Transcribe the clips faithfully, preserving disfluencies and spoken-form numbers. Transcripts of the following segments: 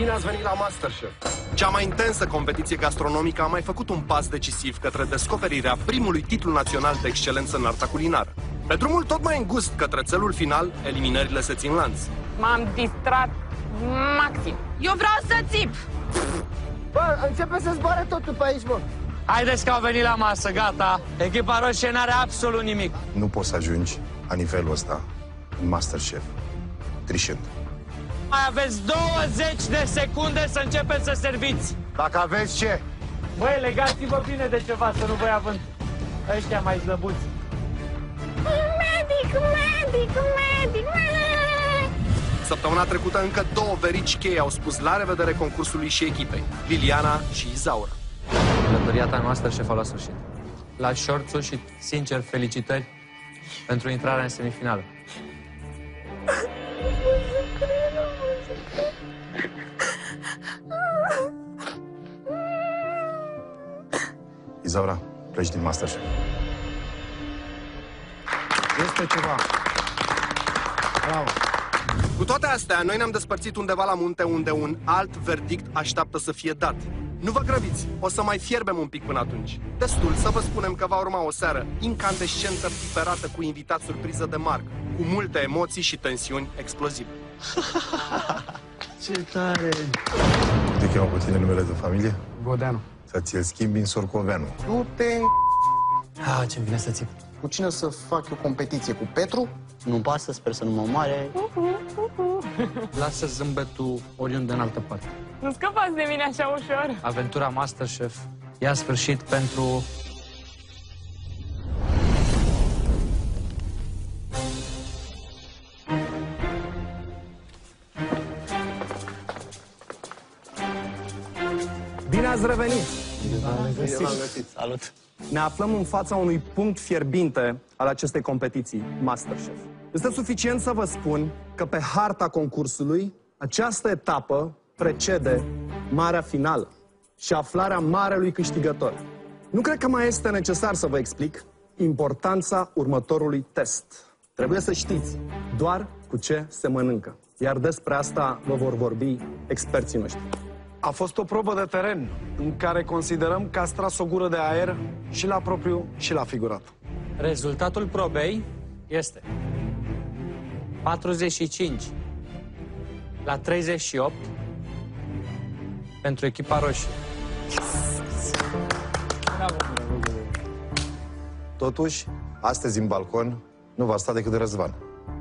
Bine ați venit la MasterChef! Cea mai intensă competiție gastronomică a mai făcut un pas decisiv către descoperirea primului titlu național de excelență în arta culinară. Pe drumul tot mai îngust către țelul final, eliminările se țin lanț. M-am distrat maxim. Eu vreau să țip! Bă, începe să zboare totul pe aici, bă. Haideți că au venit la masă, gata. Echipa roșie n-are absolut nimic. Nu poți să ajungi la nivelul ăsta în MasterChef, trișând. Mai aveți douăzeci de secunde să începeți să serviți. Dacă aveți ce? Băi, legați-vă bine de ceva, să nu vă ia vânt. Ăștia mai slăbuți. Medic, medic, medic, medic. Săptămâna trecută încă două verici cheie au spus la revedere concursului și echipei, Liliana și Izaura. Călătoria ta noastră șef a luat sfârșit. La șorțul și, sincer, felicitări pentru intrarea în semifinală. Izaura, pleci din MasterChef. Este ceva. Bravo. Cu toate astea, noi ne-am despărțit undeva la munte unde un alt verdict așteaptă să fie dat. Nu vă grăbiți, o să mai fierbem un pic până atunci. Destul să vă spunem că va urma o seară incandescentă, piperată cu invitați surpriză de marcă, cu multe emoții și tensiuni explozive. Ce tare! Cum te cheamă pe tine numele de familie? Godeanu. Să ți-l schimbi în Sorcoveanu. Nu te... Ah, ce-mi vine să țip. Cu cine să fac eu competiție? Cu Petru? Nu-mi pasă, sper să nu mă omoare. Lasă zâmbetul oriunde în altă parte. Nu scăpați de mine așa ușor. Aventura MasterChef ia sfârșit pentru... Bine ați revenit! Salut! Ne aflăm în fața unui punct fierbinte al acestei competiții, MasterChef. Este suficient să vă spun că pe harta concursului, această etapă precede marea finală și aflarea marelui câștigător. Nu cred că mai este necesar să vă explic importanța următorului test. Trebuie să știți doar cu ce se mănâncă, iar despre asta vă vor vorbi experții noștri. A fost o probă de teren în care considerăm că a tras o gură de aer și la propriu și la figurat. Rezultatul probei este patruzeci și cinci la treizeci și opt pentru echipa roșie. Bravo. Totuși, astăzi în balcon nu va sta decât de Răzvan.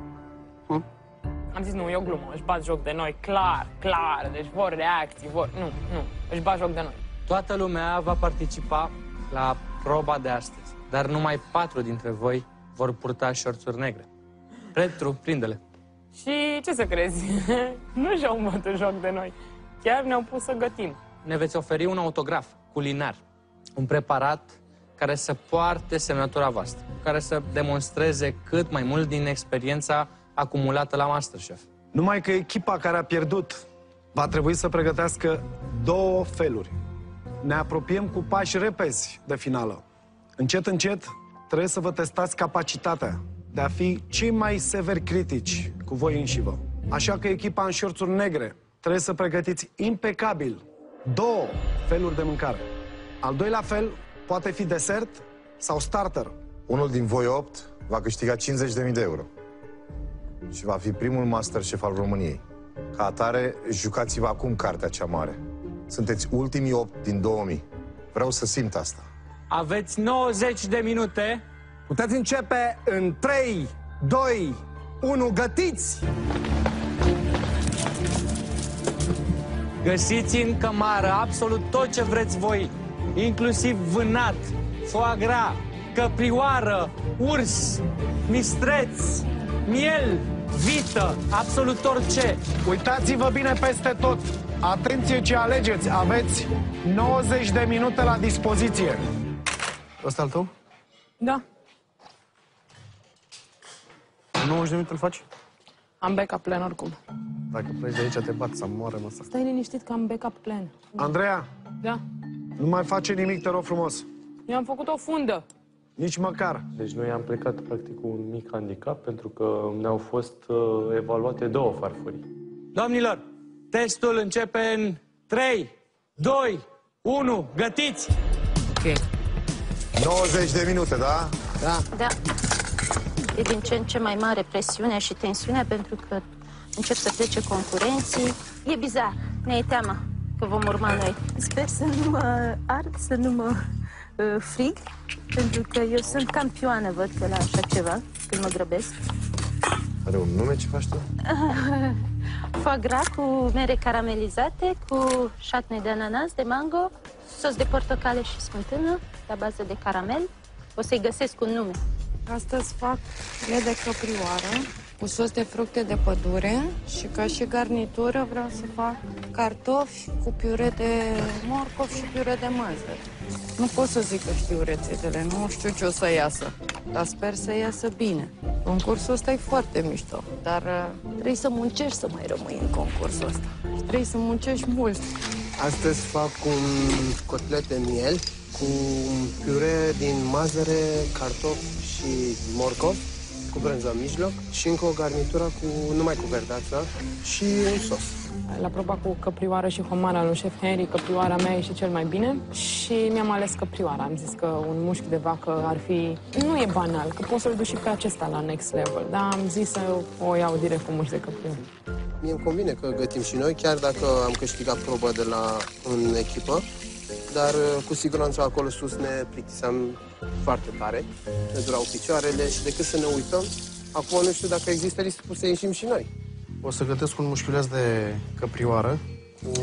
Am zis, nu, e o glumă, își bat joc de noi, clar, clar, deci vor reacții, vor... Nu, nu, își bat joc de noi. Toată lumea va participa la proba de astăzi, dar numai patru dintre voi vor purta șorțuri negre. Petru, prinde-le. Și ce să crezi? Nu și-au bătut joc de noi. Chiar ne-au pus să gătim. Ne veți oferi un autograf culinar, un preparat care să poarte semnătura voastră, care să demonstreze cât mai mult din experiența acumulată la MasterChef. Numai că echipa care a pierdut va trebui să pregătească două feluri. Ne apropiem cu pași repezi de finală. Încet, încet, trebuie să vă testați capacitatea de a fi cei mai severi critici cu voi înșivă. Așa că echipa în șorțuri negre trebuie să pregătiți impecabil două feluri de mâncare. Al doilea fel poate fi desert sau starter. Unul din voi opt va câștiga cincizeci de mii de euro și va fi primul MasterChef al României. Ca atare, jucați-vă acum cartea cea mare. Sunteți ultimii opt din două mii. Vreau să simt asta. Aveți nouăzeci de minute. Puteți începe în trei, doi, unu, gătiți! Găsiți în cămară absolut tot ce vreți voi, inclusiv vânat, foie gras, căprioară, urs, mistreț, miel, vită, absolut orice. Uitați-vă bine peste tot. Atenție ce alegeți. Aveți nouăzeci de minute la dispoziție. Ăsta al tău? Da, nouăzeci de minute îl faci? am backup plan oricum. Dacă pleci de aici, te bat să moară mă. Stai liniștit că am backup plan. Andreea, Da, nu mai face nimic, te rog frumos. eu am făcut o fundă. Nici măcar. Deci noi am plecat practic cu un mic handicap pentru că ne-au fost uh, evaluate două farfurii. Domnilor, Testul începe în trei, doi, unu, gătiți! Ok. nouăzeci de minute, da? Da. Da. E din ce în ce mai mare presiunea și tensiunea pentru că încep să plece concurenții. E bizar, ne e teamă că vom urma noi. Sper să nu mă ard, să nu mă uh, frig, pentru că eu sunt campioană, văd că la așa ceva, când mă grăbesc. Are un nume ce faci tu? Foie gras cu mere caramelizate, cu șatne de ananas, de mango, sos de portocale și smântână, la bază de caramel. O să-i găsesc un nume. Astăzi fac filet de căprioară cu sos de fructe de pădure și ca și garnitură vreau să fac cartofi cu piure de morcov și piure de măzări. Nu pot să zic că știu rețetele, nu știu ce o să iasă, dar sper să iasă bine. Concursul ăsta e foarte mișto, dar uh, trebuie să muncești să mai rămâi în concursul ăsta. Și trebuie să muncești mult. Astăzi fac un cotlet de miel cu piure din mazăre, cartofi și morcov, cu brânză în mijloc și încă o garnitură cu, numai cu verdeață și un sos. La proba cu căprioară și homara lui șef Henry, căprioara mea ieșe cel mai bine și mi-am ales căprioara. Am zis că un mușchi de vacă ar fi... Nu e banal, că poți să-l duci și pe acesta la next level, dar am zis să o iau direct cu mușchi de căprioară. Mie îmi convine că gătim și noi, chiar dacă am câștigat probă de la în echipă, dar cu siguranță acolo sus ne plictiseam foarte tare, ne durau picioarele și decât să ne uităm, acum nu știu dacă există riscul să ieșim și noi. O să gătesc un mușchiuleț de căprioară cu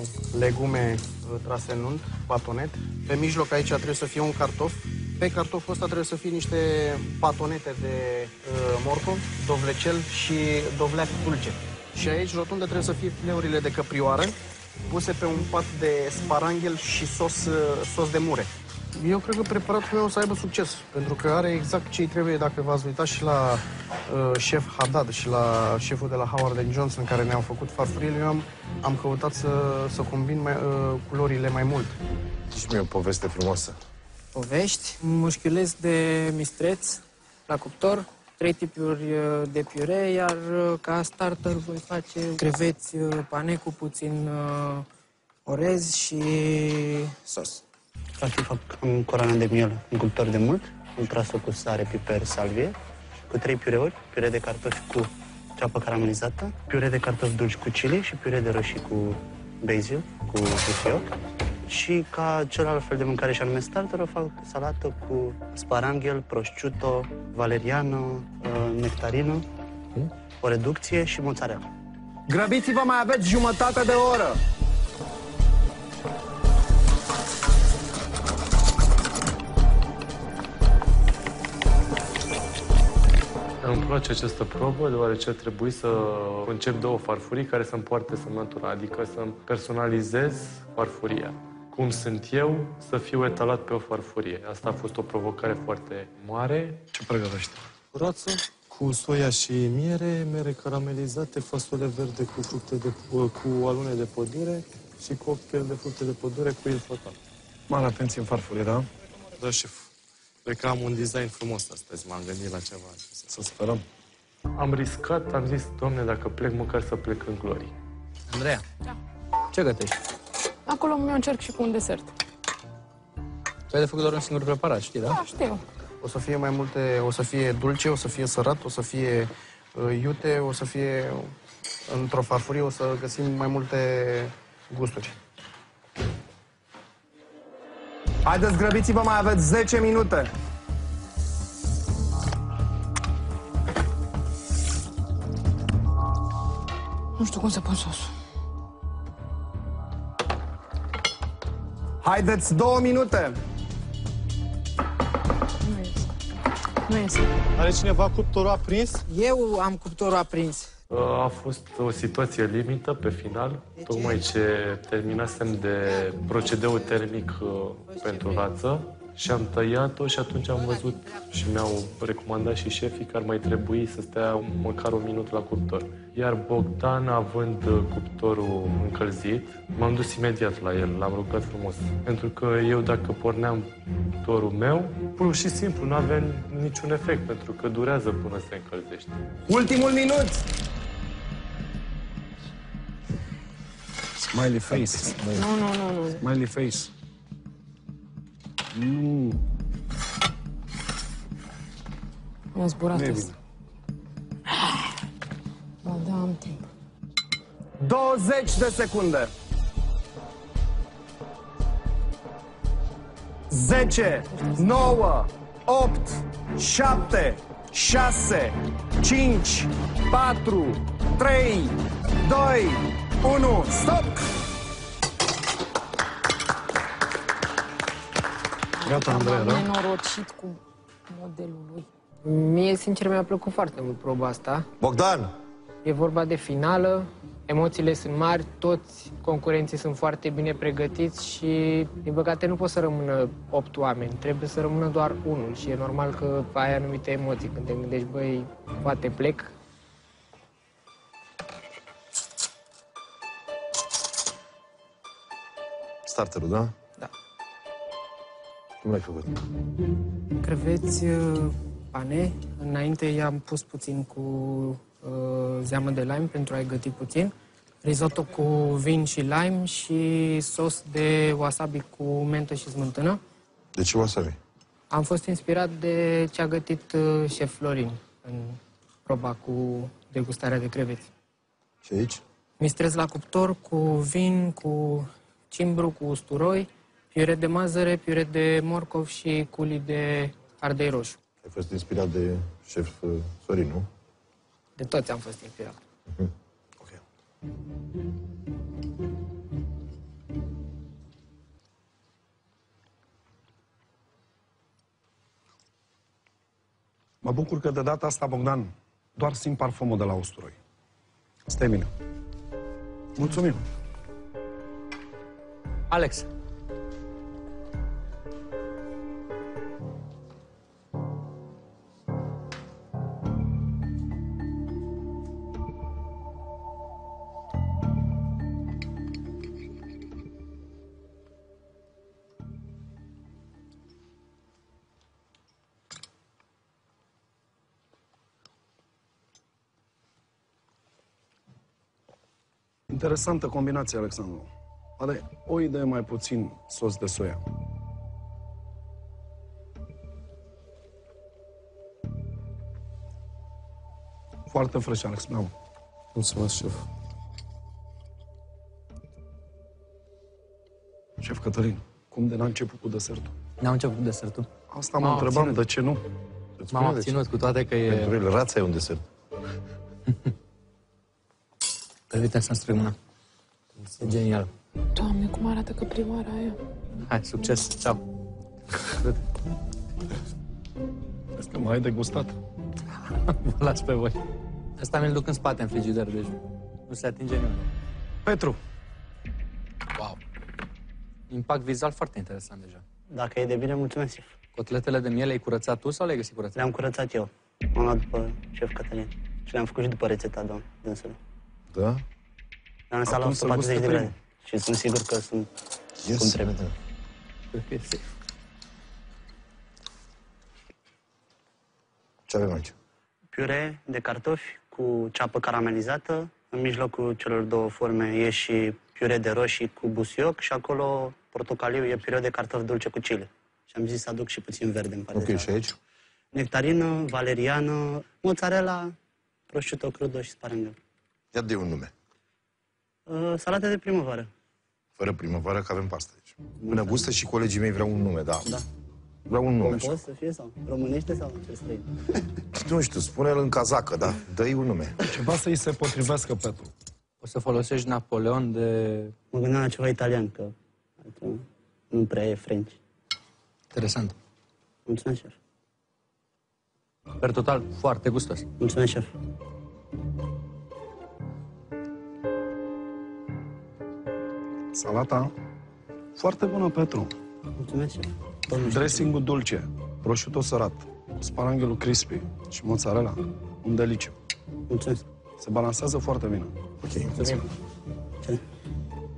legume trase în unt, batonet. Pe mijloc aici trebuie să fie un cartof. Pe cartoful ăsta trebuie să fie niște patonete de uh, morcov, dovlecel și dovleac dulce. Și aici, rotundă, trebuie să fie fileurile de căprioară puse pe un pat de sparanghel și sos, uh, sos de mure. Eu cred că preparatul meu o să aibă succes, pentru că are exact ce-i trebuie. Dacă v-ați uitat și la uh, șef Haddad și la șeful de la Howard and Johnson, care ne-au făcut farfurile, eu am, am căutat să, să combin mai, uh, culorile mai mult. Zici mie o poveste frumoasă. Povești, mușchiuleț de mistreț la cuptor, trei tipuri de piure, iar ca starter voi face creveți pane cu puțin orez și sos. Practic fac un coroană de miel în cuptor de mult, ultrasă cu sare, piper, salvie, cu trei piureuri, piure de cartofi cu ceapă caramelizată, piure de cartofi dulci cu chili și piure de roșii cu basil, cu fioc. Și ca celălalt fel de mâncare, și anume starter, o fac salată cu sparanghel, prosciutto, valeriano, nectarino, o reducție și mozzarella. Grăbiți-vă, mai aveți jumătate de oră! Îmi place această probă, deoarece ar trebui să încep două farfurii care să-mi poarte semnătura, adică să-mi personalizez farfuria. Cum sunt eu, să fiu etalat pe o farfurie. Asta a fost o provocare foarte mare. Ce pregătești? Rață cu soia și miere, mere caramelizate, fasole verde cu fructe de, cu alune de pădure și cocktail de fructe de pădure cu il fătat. Mare atenție în farfurie, da? Da, șef. Cred că am un design frumos astăzi, m-am gândit la ceva. Să sperăm. Am riscat, am zis, Doamne, dacă plec, măcar să plec în glorie. Andreea, da. Ce gătești? Acolo mi-o încerc și cu un desert. Tu ai de făcut doar un singur preparat, știi, da? Da, știu. O să fie mai multe, o să fie dulce, o să fie sărat, o să fie uh, iute, o să fie într-o farfurie, o să găsim mai multe gusturi. Haideți, grăbiți-vă, mai aveți zece minute. Nu știu cum să pun sosul. Haideți, două minute. Nu iese. Nu iese. Are cineva cuptorul aprins? Eu am cuptorul aprins. A fost o situație limită pe final, tocmai ce terminasem de procedeul termic pentru rață și am tăiat-o și atunci am văzut și mi-au recomandat și șefii că ar mai trebui să stea măcar un minut la cuptor. Iar Bogdan, având cuptorul încălzit, m-am dus imediat la el, l-am rugat frumos. Pentru că eu, dacă porneam cuptorul meu, pur și simplu nu avea niciun efect, pentru că durează până se încălzește. Ultimul minut! Smiley face. Nu, nu, nu, nu. Smiley face. Nu. Mi-a zburat Nu e ăsta. Ba da, am timp. douăzeci de secunde. zece, nouă, opt, șapte, șase, cinci, patru, trei, doi, unu, stop! Gata, Andreea, Am da? nenorocit cu modelul lui. Mie, sincer, mi-a plăcut foarte mult proba asta. Bogdan! E vorba de finală, emoțiile sunt mari, toți concurenții sunt foarte bine pregătiți și, din păcate, nu pot să rămână opt oameni, trebuie să rămână doar unul și e normal că ai anumite emoții când te gândești, băi, poate plec. Starterul, da? Da. Cum l-ai făcut? Creveți uh, pane, înainte i-am pus puțin cu uh, zeamă de lime pentru a-i găti puțin, risotto cu vin și lime și sos de wasabi cu mentă și smântână. De ce wasabi? Am fost inspirat de ce a gătit uh, șef Florin în proba cu degustarea de creveți. Și aici? Mistrez la cuptor cu vin, cu cimbru, cu usturoi, piure de mazăre, piure de morcov și culi de ardei roșu. Ai fost inspirat de șef uh, Sorin, nu? De toți am fost inspirat. Uh-huh. Ok. Mă bucur că de data asta, Bogdan, doar simt parfumul de la usturoi. Stai bine. Mulțumim. Alex. Interesantă combinație, Alexandru. Are o idee mai puțin sos de soia. Foarte fresh, Alex, bravo. Mulțumesc, șef. Șef Cătălin, cum de n-a început cu desertul? N-am început cu desertul. Asta mă întrebam, de ce nu? M-am abținut, cu toate că e... Pentru el, rața e un desert. Permite să-mi strâng mâna. E genial. Doamne, cum arată căprioara aia. Hai, succes, ceau. Vezi că mai ai degustat. Vă las pe voi. Asta mi-l duc în spate, în frigider, deci nu se atinge nimeni. Petru. Wow. Impact vizual foarte interesant deja. Dacă e de bine, mulțumesc, șef. Cotletele de miele ai curățat tu sau le-ai găsit curățate? Le-am curățat eu. M-am luat după șef Cătălin. Și le-am făcut și după rețeta, domn, dânsului. Da? Le-am lăsat la o sută patruzeci de grade. Și sunt sigur că sunt yes, cum trebuie. Cred că e safe. Ce avem aici? Piure de cartofi cu ceapă caramelizată. În mijlocul celor două forme e și piure de roșii cu busuioc și acolo portocaliu e piure de cartofi dulce cu chile. Și am zis să aduc și puțin verde în partea. Ok, și aici? Nectarină, valeriană, mozzarella, prosciutto crudo și sparanghel. Ia de un nume. Uh, salate de primăvară. Fără primăvară, că avem pasta aici. Până gustă și colegii mei vreau un nume, da. Da. Vreau un nume. Compos să fie sau? Românește sau ce străin? Nu știu, spune-l în cazacă, da. Dă-i un nume. Ceva să-i se potrivească, Petru. O să folosești Napoleon de... Mă gândeam la ceva italian, că nu prea e French. Interesant. Mulțumesc, șef. Per total, foarte gustos. Mulțumesc, șef. Salata foarte bună, Petru. Mulțumesc, șef. Dressingul dulce, prosciutto sărat, sparanghelul crispy și mozzarella, un deliciu. Mulțumesc. Se balansează foarte bine. Ok, mulțumim. Ce?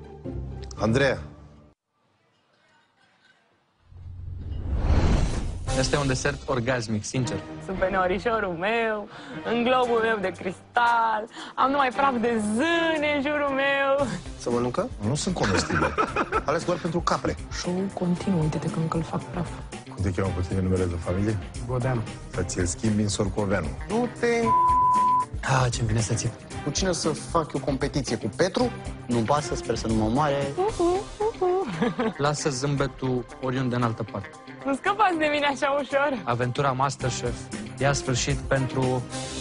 Andreea. Este un desert orgasmic, sincer. Sunt pe norișorul meu, în globul meu de cristal, am numai praf de zâne în jurul meu. Să mănâncă? Nu sunt comestibile. Ales doar pentru capre. Show-ul continuă, uite-te că încă îl fac praf. Cum te cheamă pe tine numele de familie? Godeanu. Să ți-l schimbi în Sorcoveanu. Nu te... Ah, ce-mi vine să țip. Cu cine să fac eu competiție? Cu Petru? Nu-mi pasă, sper să nu mă omoare. Lasă zâmbetul oriunde în altă parte. Nu scăpați de mine așa ușor. Aventura MasterChef ia sfârșit pentru...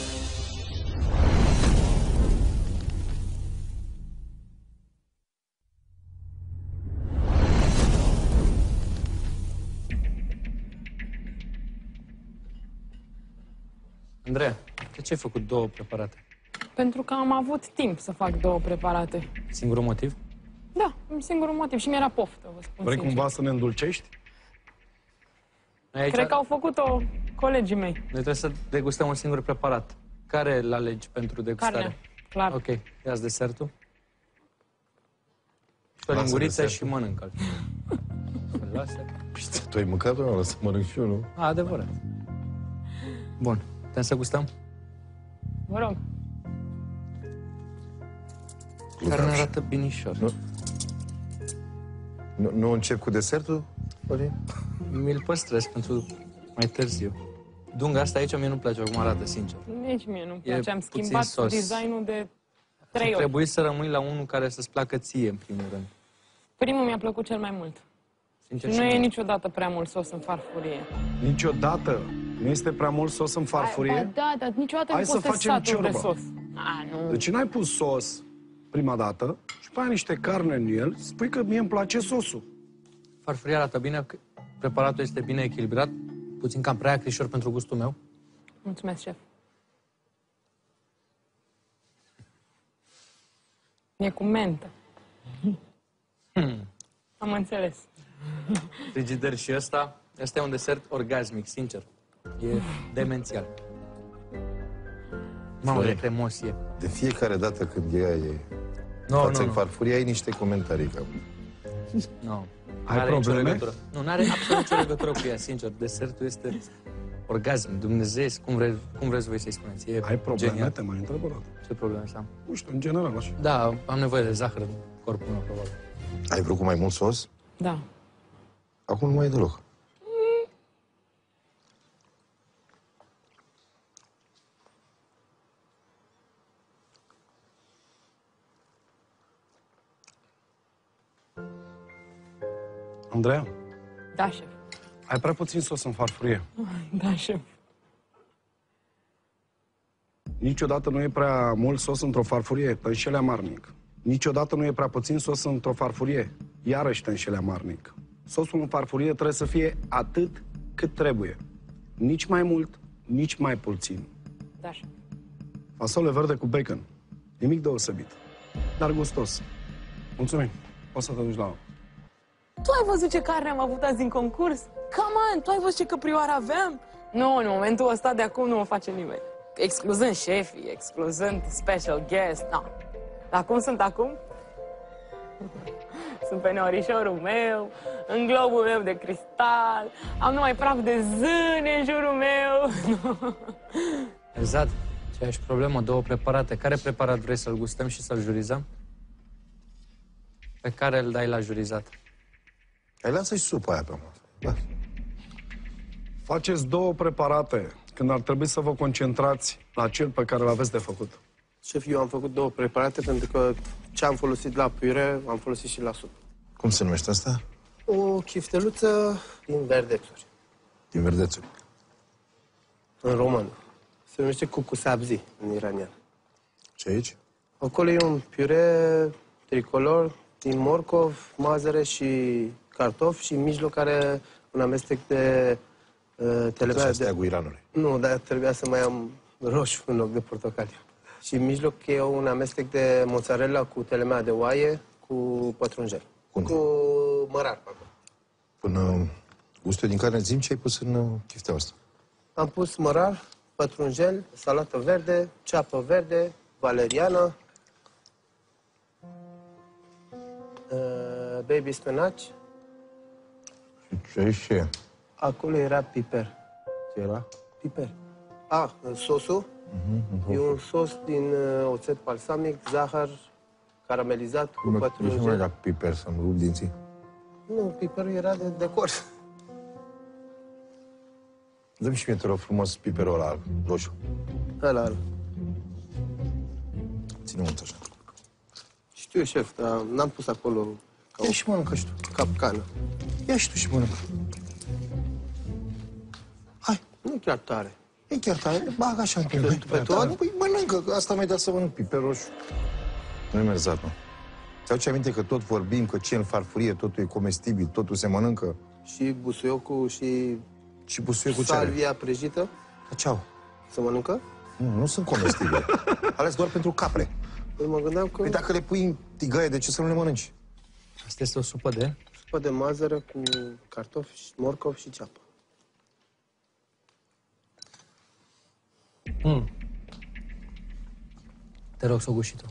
Andreea, de ce ai făcut două preparate? Pentru că am avut timp să fac două preparate. Singurul motiv? Da, singurul motiv. Și mi-era poftă, vă spun Vrei sincer. cumva să ne îndulcești? Aici... Cred că au făcut-o colegii mei. Noi trebuie să degustăm un singur preparat. Care îl alegi pentru degustare? Carnea, clar. Ok, ia-ți desertul. Și o Lasă linguriță desertul. și mănâncă-l. Îl lasă. Tu ai mâncat, o să mănânc și eu, nu? A, adevărat. Bun, putem să gustăm? Vă rog. Carnea arată binișor. Nu, nu, nu încep cu desertul, Florin? Mi-l păstrez pentru mai târziu. Dunga asta aici mie nu-mi place cum arată, sincer. Nici mie nu-mi E place. Am puțin schimbat sos. designul de trei ori. Trebuie să rămâi la unul care să-ți placă ție, în primul rând. Primul mi-a plăcut cel mai mult. Sincer, Nu și e mie. niciodată prea mult sos în farfurie. Niciodată nu este prea mult sos în farfurie. Ba da, dar niciodată Hai nu să poți să facem saturi de ciorbă. sos. A, nu. Deci n-ai pus sos prima dată și pe aia niște carne în el, spui că mie îmi place sosul. Farfuria arată bine, că preparatul este bine echilibrat, puțin cam prea acrișor pentru gustul meu. Mulțumesc, șef. E cu mentă. Hmm. Am înțeles. Frigider și ăsta, ăsta e un desert orgasmic, sincer. E demențial. Mamă, de cremos e. De fiecare dată când ea e No, față nu, în nu. farfurie, ai niște comentarii. Că... Nu. Ai N-are nicio probleme? legătură. Nu, nu are absolut nicio legătură cu ea, sincer. Desertul este orgasm, dumnezeiesc, cum, vre, cum vreți voi să-i spuneți. E Ai probleme? genial. Te mai întreb o dată. Ce probleme să am? Nu știu, în general așa. Da, am nevoie de zahăr în corpul meu, probabil. Ai vrut cu mai mult sos? Da. Acum nu mai e deloc. Andreea, Da, șef. ai prea puțin sos în farfurie. Da, șef. Niciodată nu e prea mult sos într-o farfurie, te înșeli amarnic. Niciodată nu e prea puțin sos într-o farfurie, iarăși te înșeli amarnic. Sosul în farfurie trebuie să fie atât cât trebuie. Nici mai mult, nici mai puțin. Da, șef. Fasole verde cu bacon. Nimic deosebit, dar gustos. Mulțumim. Poți să te duci la... Tu ai văzut ce carne am avut azi în concurs? Come on, tu ai văzut ce căprioară aveam? Nu, în momentul ăsta de acum nu o face nimeni. Excluzând șefii, excluzând special guest, no. Dar cum sunt acum? Sunt pe norișorul meu, în globul meu de cristal, am numai praf de zâne în jurul meu. Exact. Aceeași problemă, două preparate. Care preparat vrei să-l gustăm și să-l jurizăm? Pe care îl dai la jurizat? Ai lasă și supa aia pe masă. Da. Faceți două preparate când ar trebui să vă concentrați la cel pe care îl aveți de făcut. Șef, eu am făcut două preparate pentru că ce am folosit la piure, am folosit și la supă. Cum se numește asta? O chifteluță din verdețuri, Din verdețuri. în română. Se numește cucu sabzi, în iranian. Ce aici? Acolo e un piure tricolor din morcov, mazăre și cartofi și în mijloc are un amestec de uh, telemea de... guiranului. Nu, dar trebuia să mai am roșu în loc de portocaliu. Și în mijloc e un amestec de mozzarella cu telemea de oaie cu pătrunjel. Bun. Cu mărar pe acolo. Până gustul din carne, zi-mi ce ai pus în uh, chifteaua asta. Am pus mărar, pătrunjel, salată verde, ceapă verde, valeriană, uh, baby spinaci, Ce și ce? Acolo era piper. Ce era? Piper. Ah, sosul? Mm-hmm. E un sos din uh, oțet balsamic, zahăr, caramelizat cu Nu pătrunjel. era piper să-mi rup dinții. Nu, piperul era de decor. Dă-mi și mie, te rog frumos, piperul ăla roșu. Ăla, ăla. Ține mult așa. Știu, șef, dar n-am pus acolo ca Ia o și mănâncă și tu. capcană. Ia și tu și mănâncă. Hai. Nu e chiar tare. E chiar tare. Bagă așa în tine. Pe tot? Păi mănâncă, că asta mi-ai dat să mănânc piper roșu. Nu-i merzat, mă. Ți-au aminte că tot vorbim, că ce în farfurie, totul e comestibil, totul se mănâncă. Și busuiocul și... Și busuiocul ce are? Salvia prăjită. Ce-au? Se mănâncă? Nu, nu sunt comestibile. Ales doar pentru capre. Păi mă gândeam că... Păi dacă le pui în tigaie, de ce să nu le mănânci? Asta este o supă de? Supă de mazăre cu cartofi, morcov și ceapă. Mm. Te rog să o guși și tu.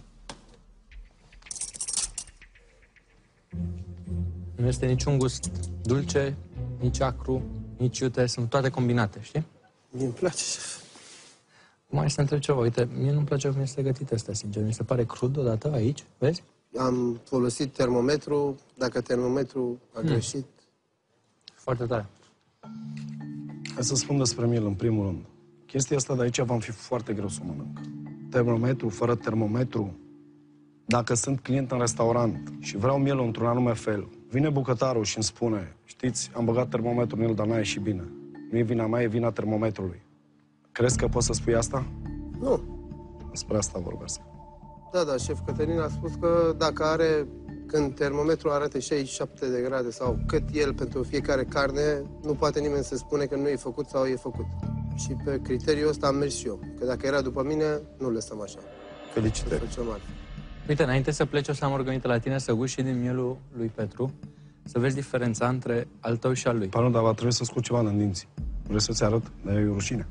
Nu este niciun gust dulce, nici acru, nici iute, sunt toate combinate, știi? Mi-mi place, șef. Mai să întreb ceva, uite, mie nu-mi place cum este gătit asta, sincer. Mi se pare crud odată aici, vezi? Am folosit termometru, dacă termometru a Hmm. greșit. Foarte tare. Hai să spun despre miel, în primul rând. Chestia asta de aici va fi foarte greu să o mănânc. Termometru, fără termometru. Dacă sunt client în restaurant și vreau mielul într-un anume fel, vine bucătarul și îmi spune, știți, am băgat termometrul în el, dar n-a ieșit bine. Nu e vina mea, e vina termometrului. Crezi că poți să spui asta? Nu. Despre asta vorbesc. Da, da, șef Cătălin a spus că dacă are, când termometrul arată șaizeci și șapte de grade sau cât el pentru fiecare carne, nu poate nimeni să spune că nu e făcut sau e făcut. Și pe criteriul ăsta am mers și eu. Că dacă era după mine, nu lăsăm așa. Felicitări. Uite, înainte să pleci, o să am organizat la tine să guși și din mielul lui Petru, să vezi diferența între al tău și al lui. Pa nu, dar va trebui să scot ceva în dinți. Vrei să-ți arăt? Dar e o rușine.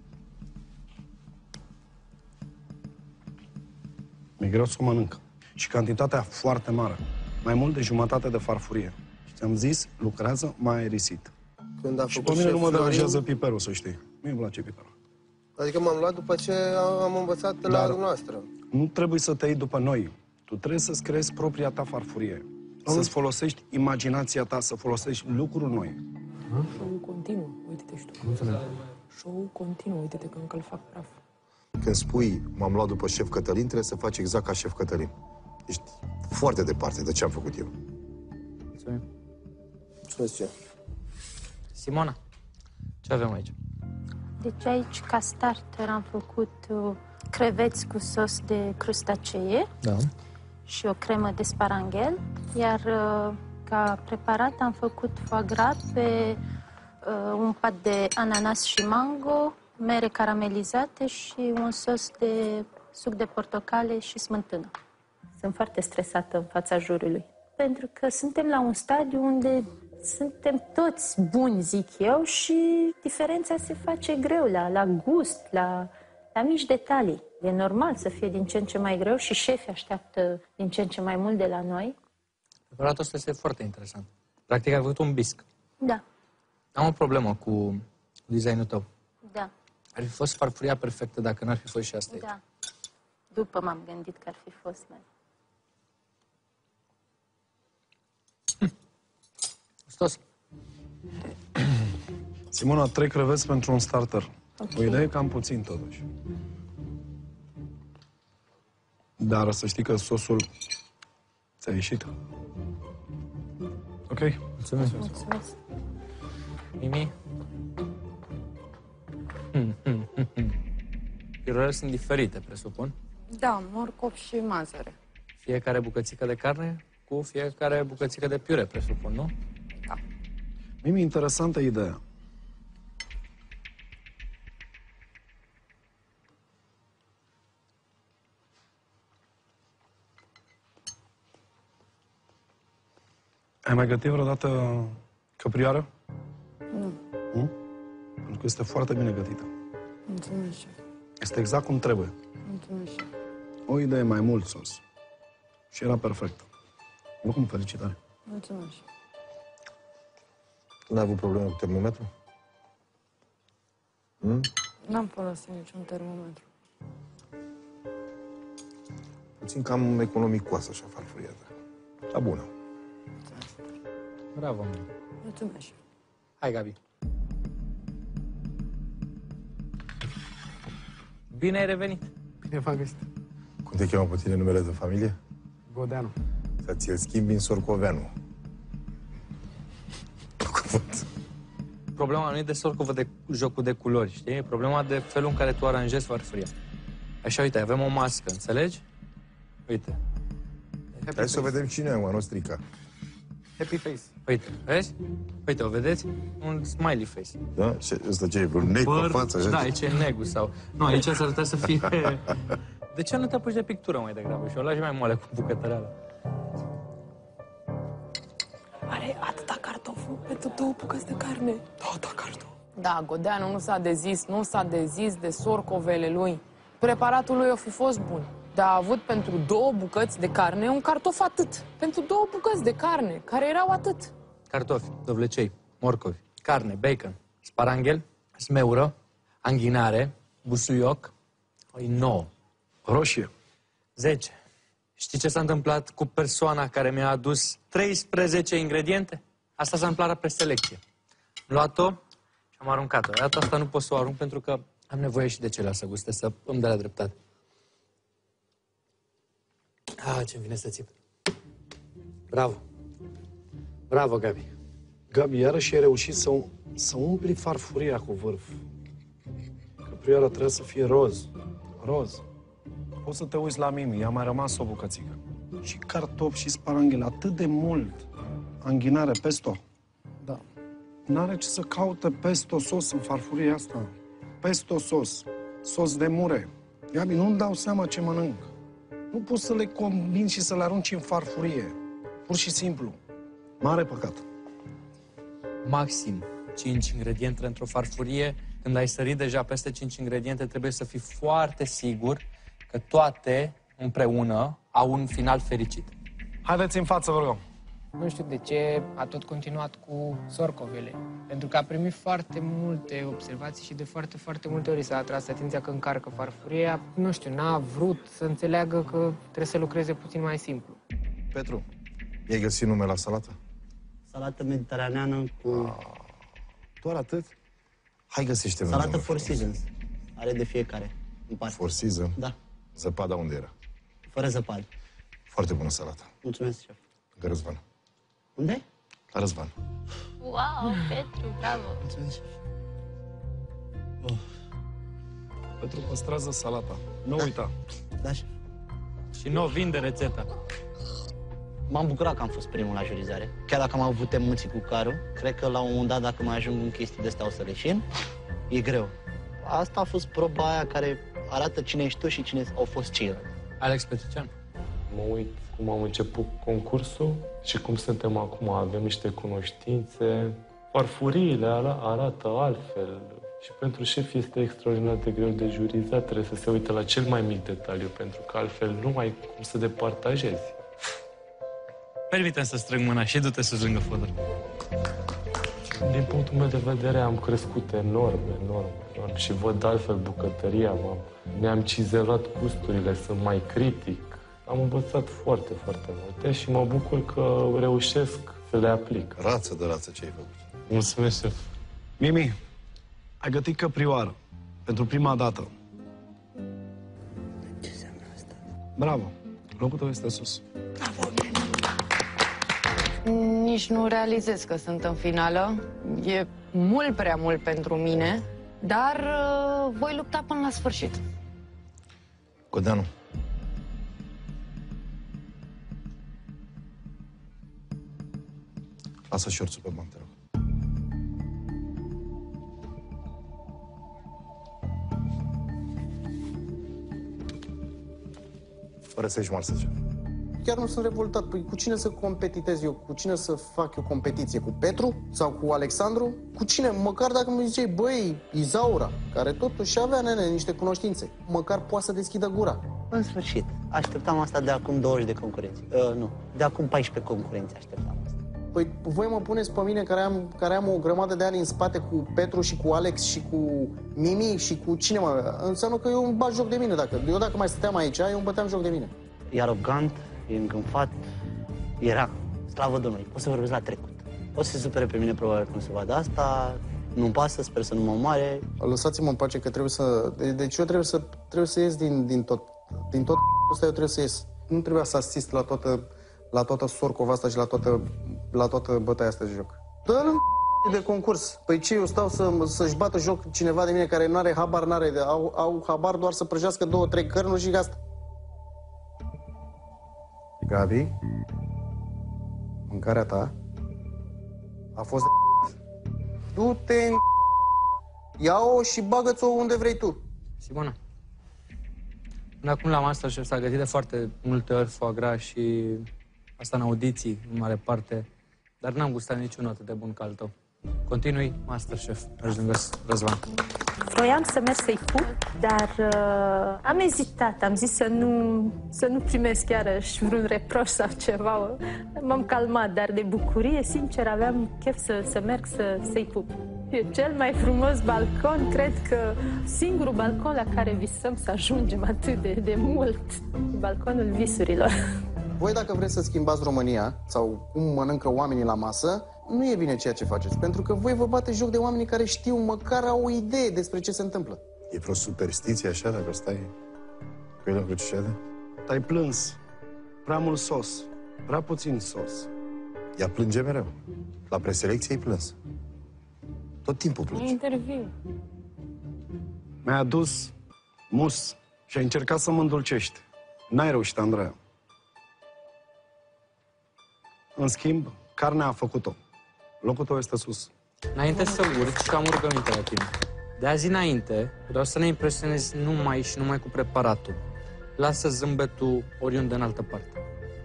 Mi-e greu să o mănânc. Și cantitatea foarte mare. Mai mult de jumătate de farfurie. Și ți-am zis, lucrează mai aerisit. Când a Și făcut pe mine șef nu mă Florin, deranjează piperul, să știi. Mie îmi place piperul. Adică m-am luat după ce am învățat de la Dar- dumneavoastră. Nu trebuie să te iei după noi. Tu trebuie să-ți creezi propria ta farfurie. Să-ți folosești imaginația ta, să folosești lucruri noi. Show-ul continuă, uite-te și tu. Show-ul continuă, uite-te că încă îl fac praf. Când spui, m-am luat după șef Cătălin, trebuie să faci exact ca șef Cătălin. Ești foarte departe de ce am făcut eu. Mulțumim. Mulțumesc, ce? Simona, ce avem aici? Deci aici, ca starter, am făcut uh, creveți cu sos de crustacee Da. și o cremă de sparanghel, iar uh, ca preparat am făcut foie gras pe uh, un pat de ananas și mango, mere caramelizate și un sos de suc de portocale și smântână. Sunt foarte stresată în fața juriului, pentru că suntem la un stadiu unde suntem toți buni, zic eu, și diferența se face greu la, la gust, la, la mici detalii. E normal să fie din ce în ce mai greu și șefii așteaptă din ce în ce mai mult de la noi. Preparatul ăsta este foarte interesant. Practic ai făcut un bisc. Da, Am o problemă cu designul tău. da, Ar fi fost farfuria perfectă dacă n-ar fi fost și asta aici. da. După m-am gândit că ar fi fost mai... Gustos. Simona, trei creveți pentru un starter. Ok. O idee cam puțin, totuși. Dar să știi că sosul ți-a ieșit. Ok? Mulțumesc. Mulțumesc. Mimi? Hmm, hmm, hmm, hmm. Pirorele sunt diferite, presupun. Da, morcov și mazăre. Fiecare bucățică de carne cu fiecare bucățică de piure, presupun, nu? Da. Mimi, interesantă ideea. Ai mai gătit vreodată căprioară? Nu. Nu? Pentru că este foarte bine gătită. Mulțumesc, șef. Este exact cum trebuie. Mulțumesc, șef. O idee mai mult sos. Și era perfect. Oricum, felicitări. Mulțumesc, șef. Tu n-ai avut probleme cu termometru? Hmm? N-am folosit niciun termometru. Puțin cam economicoasă așa farfuria ta. La bună. Bravo, mă. Mulțumesc. Hai, Gabi. Bine ai revenit. Bine v-am găsit. Cum te cheamă pe tine numele de familie? Godeanu. Să ți-l schimbi în Sorcoveanu. Cuvânt. Problema nu e de sorcovă de jocul de culori, știi? E problema de felul în care tu aranjezi farfuria. Așa, uite, avem o mască, înțelegi? Uite. Happy Hai să vedem cine e, mă, nu strica. Happy face. Uite, vezi? Uite, o vedeți? Un smiley face. Da? Ce, ăsta ce e? Vreun neg pe față? Da, aici e negru sau... Nu, aici s-ar putea să fie... De ce nu te apuci de pictură mai degrabă și o lași mai moale cu bucătăreala? Are atâta cartoful pentru două bucăți de carne. Atâta cartof. Da, Godeanu nu s-a dezis, nu s-a dezis de sorcovele lui. Preparatul lui a fi fost bun, dar a avut pentru două bucăți de carne un cartof atât. Pentru două bucăți de carne, care erau atât. Cartofi, dovlecei, morcovi, carne, bacon, sparanghel, smeură, anghinare, busuioc, o nouă. Roșie. zece. Știi ce s-a întâmplat cu persoana care mi-a adus treisprezece ingrediente? Asta s-a întâmplat pe selecție. Am luat-o și am aruncat-o. Iată, asta nu pot să o arunc pentru că am nevoie și de celălalt să guste, să îmi dea la dreptate. Ah, ce-mi vine să țip. Bravo. Bravo, Gabi. Gabi, iarăși ai reușit să, să umpli farfuria cu vârf. Căprioara trebuie să fie roz. Roz. Poți să te uiți la Mimi, i-a mai rămas o bucățică. Și cartofi și sparanghel, atât de mult. Anghinare, pesto. Da. N-are ce să caute pesto sos în farfuria asta. Pesto sos, sos de mure. Gabi, nu-mi dau seama ce mănânc. Nu poți să le combini și să le arunci în farfurie. Pur și simplu. Mare păcat. Maxim cinci ingrediente într-o farfurie. Când ai sărit deja peste cinci ingrediente, trebuie să fii foarte sigur că toate împreună au un final fericit. Haideți în față, vă rog. Nu știu de ce a tot continuat cu sorcovele. Pentru că a primit foarte multe observații și de foarte, foarte multe ori s-a atras atenția că încarcă farfuria. Nu știu, n-a vrut să înțeleagă că trebuie să lucreze puțin mai simplu. Petru, i-ai găsit nume la salată? Salată mediteraneană cu... Doar atât? Hai, găsește-mi. Salată Four Seasons. Are de fiecare. În parte. Four Seasons? Da. Zăpada unde era? Fără zăpadă. Foarte bună salată. Mulțumesc, șef. Lângă Răzvan. Unde? La Răzvan. Wow, Petru, bravo! Mulțumesc, șef. Oh. Petru păstrează salata. Nu da. uita. Da, șef. Și nu vinde rețeta. M-am bucurat că am fost primul la jurizare. Chiar dacă am avut emoții cu carul, cred că la un moment dat, dacă mai ajung în chestii de-astea, o să leșin. E greu. Asta a fost proba aia care arată cine ești tu și cine au fost ceilalți. Alex Petrician. Mă uit cum am început concursul și cum suntem acum. Avem niște cunoștințe. Farfuriile arată altfel. Și pentru șef este extraordinar de greu de jurizat. Trebuie să se uite la cel mai mic detaliu, pentru că altfel nu ai cum să departajezi. Permite-mi să strâng mâna și du-te sus lângă Fodor. Din punctul meu de vedere am crescut enorm, enorm, enorm. Și văd altfel bucătăria. Mi-am cizelat gusturile, sunt mai critic. Am învățat foarte, foarte multe și mă bucur că reușesc să le aplic. Rață de rață ce ai făcut. Mulțumesc, șef. Mimi, ai gătit căprioară pentru prima dată. Ce înseamnă asta? Bravo. Locul tău este sus. Bravo, nici nu realizez că sunt în finală. E mult prea mult pentru mine, dar uh, voi lupta până la sfârșit. Godeanu. Lasă șorțul pe banc, te rog. Părăsești Masterchef. Chiar nu sunt revoltat. Păi cu cine să competitez eu? Cu cine să fac eu competiție? Cu Petru? Sau cu Alexandru? Cu cine? Măcar dacă mi ziceai, băi, Izaura, care totuși avea, nene, niște cunoștințe. Măcar poate să deschidă gura. În sfârșit. Așteptam asta de acum douăzeci de concurenți. Uh, nu, de acum paisprezece concurenți așteptam asta. Păi voi mă puneți pe mine care am, care am o grămadă de ani în spate cu Petru și cu Alex și cu Mimi și cu cine mai... Înseamnă că eu îmi bat joc de mine. Dacă, eu dacă mai stăteam aici, eu îmi băteam joc de mine. E arogant, e îngânfat, era, slavă Domnului, o să vorbesc la trecut. O să se supere pe mine probabil când se vadă asta, nu-mi pasă, sper să nu mă omoare. Lăsați-mă în pace că trebuie să... Deci eu trebuie să, trebuie să ies din, din tot. Din tot ăsta eu trebuie să ies. Nu trebuia să asist la toată, la toată sorcova asta și la toată, la toată bătaia asta de joc. Dă-l de concurs. Păi ce, eu stau să, să-și bată joc cineva de mine care nu are habar, n-are, de, au, au habar doar să prăjească două, trei cărnuri și gasta. Gabi, mâncarea ta a fost de... Du-te în... Ia-o și bagă-ți-o unde vrei tu. Simona, până acum la MasterChef s-a gătit de foarte multe ori foie gras și asta în audiții, în mare parte, dar n-am gustat niciunul atât de bun ca al tău. Continui MasterChef. Mergi lângă Răzvan. Vroiam să merg să-i pup, dar uh, am ezitat. Am zis să nu, să nu primesc iarăși vreun reproș sau ceva. M-am calmat, dar de bucurie, sincer, aveam chef să, să merg să, să-i pup. E cel mai frumos balcon, cred că singurul balcon la care visăm să ajungem atât de, de mult. Balconul visurilor. Voi dacă vreți să schimbați România, sau cum mănâncă oamenii la masă, nu e bine ceea ce faceți, pentru că voi vă bate joc de oamenii care știu, măcar au o idee despre ce se întâmplă. E vreo superstiție așa, dacă stai cu el încrucișate? Te-ai plâns. Prea mult sos. Prea puțin sos. Ea plânge mereu. La preselecție ai plâns. Tot timpul plânge. E interviu. Mi-ai adus mus și ai încercat să mă îndulcești. N-ai reușit, Andreea. În schimb, carnea a făcut-o. Locul tău este sus. Înainte să urci, am o rugăminte la tine. De azi înainte, vreau să ne impresionezi numai și numai cu preparatul. Lasă zâmbetul oriunde în altă parte.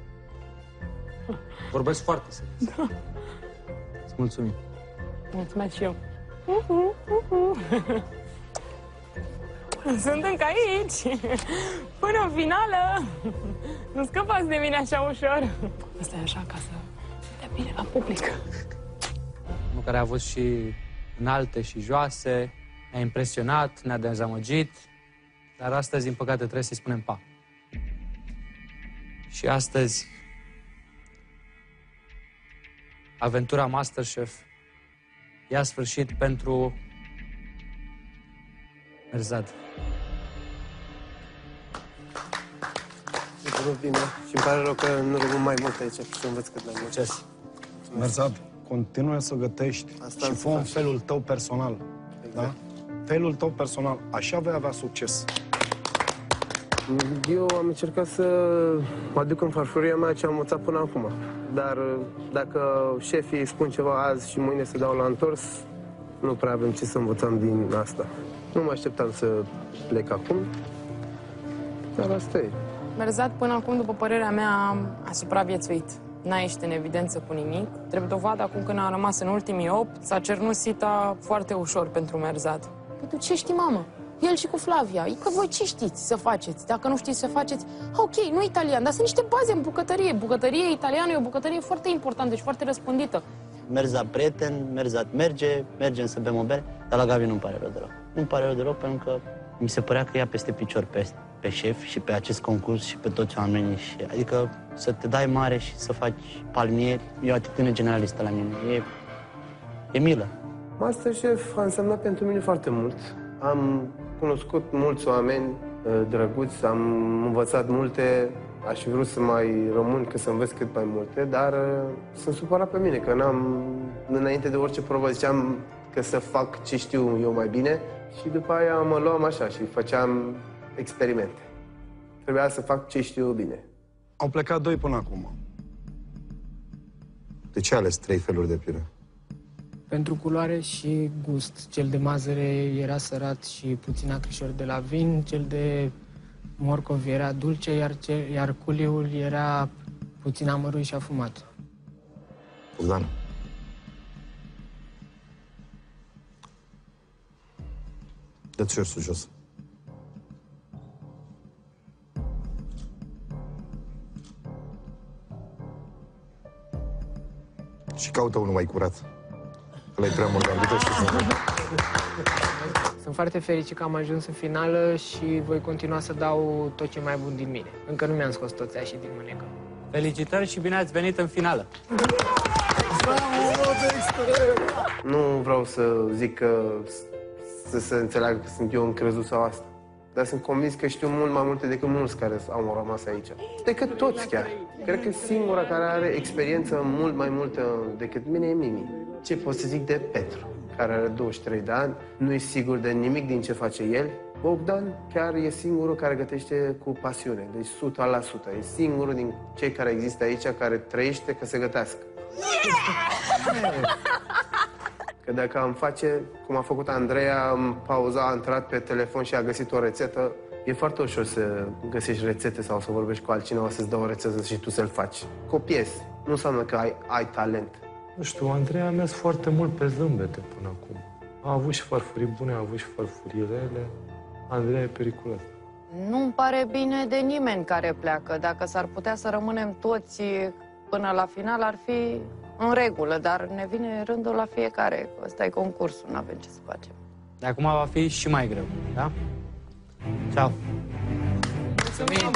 Vorbesc foarte serios. Da. Îți mulțumim. Mulțumesc și eu. Sunt încă aici. Până în finală. Nu scăpați de mine așa ușor. Asta e așa ca să dea bine la public. Unul care a avut și înalte și joase, ne-a impresionat, ne-a dezamăgit, dar astăzi, din păcate, trebuie să-i spunem pa. Și astăzi, aventura MasterChef ia sfârșit pentru Merzad. Mulțumesc bine și îmi pare rău că nu rămân mai mult aici și să învăț cât mai mult. Succes! Merzad, continuă să gătești Asta și fă în fac. felul tău personal. Exact. Da? Felul tău personal. Așa vei avea succes. Eu am încercat să mă aduc în farfuria mea ce am învățat până acum. Dar dacă șefii spun ceva azi și mâine se dau la întors, nu prea avem ce să învățăm din asta. Nu mă așteptam să plec acum, dar asta e. Merzad, până acum, după părerea mea, a supraviețuit. N-a ieșit în evidență cu nimic. Trebuie dovadă acum când a rămas în ultimii opt, s-a cernut sita foarte ușor pentru Merzad. Păi tu ce știi, mamă? El și cu Flavia. E că voi ce știți să faceți? Dacă nu știți să faceți, ok, nu italian, dar sunt niște baze în bucătărie. Bucătărie italiană e o bucătărie foarte importantă și foarte răspândită. Merzat prieten, Merzat merge, mergem să bem o bere, dar la Gabi nu-mi pare rău deloc. Nu-mi pare rău deloc pentru că mi se părea că ia peste picior pe, pe șef și pe acest concurs și pe toți oamenii. Și, adică să te dai mare și să faci palmieri, e o atitudine generalistă la mine. E, e milă. MasterChef a însemnat pentru mine foarte mult. Am cunoscut mulți oameni uh, drăguți, am învățat multe, aș fi vrut să mai rămân, că să învăț cât mai multe, dar uh, sunt supărat pe mine, că n-am, înainte de orice probă ziceam că să fac ce știu eu mai bine și după aia mă luam așa și făceam experimente. Trebuia să fac ce știu eu bine. Au plecat doi până acum. De ce ai ales trei feluri de piure? Pentru culoare și gust. Cel de mazăre era sărat și puțin acrișor de la vin, cel de morcov era dulce, iar, ce, iar culiul era puțin amărui și afumat. Bogdan. Dă-ți șorțul jos. Și caută unul mai curat. Ăla-i prea mult, am și să... Sunt foarte fericit că am ajuns în finală și voi continua să dau tot ce mai bun din mine. Încă nu mi-am scos toți așii din mânecă. Felicitări și bine ați venit în finală! Nu vreau să zic că să se înțeleagă că sunt eu încrezut sau asta. Dar sunt convins că știu mult mai multe decât mulți care au rămas aici. Decât toți chiar. Cred că singura care are experiență mult mai multă decât mine e Mimi. Ce pot să zic de Petru, care are douăzeci și trei de ani, nu e sigur de nimic din ce face el. Bogdan chiar e singurul care gătește cu pasiune, deci o sută la sută. E singurul din cei care există aici care trăiește că se gătească. Că dacă am face, cum a făcut Andreea, în pauza a intrat pe telefon și a găsit o rețetă, e foarte ușor să găsești rețete sau să vorbești cu altcineva să-ți dea o rețetă și tu să-l faci. Copiezi. Nu înseamnă că ai, ai talent. Nu știu, Andreea a mers foarte mult pe zâmbete până acum. A avut și farfurii bune, a avut și farfurii rele. Andreea e periculos. Nu-mi pare bine de nimeni care pleacă. Dacă s-ar putea să rămânem toți până la final, ar fi în regulă, dar ne vine rândul la fiecare. Ăsta e concursul, nu avem ce să facem. De acum va fi și mai greu, da? Ceau! Mulțumim!